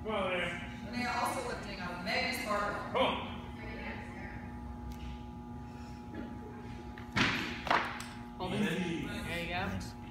Well, there. And they are also lifting up Magnus Barber. Oh. Hold it. There you go.